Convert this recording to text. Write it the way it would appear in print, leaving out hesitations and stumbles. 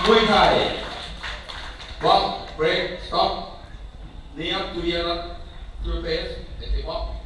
Muay Thai. Walk, break, stop. Knee up to your face. Let's walk.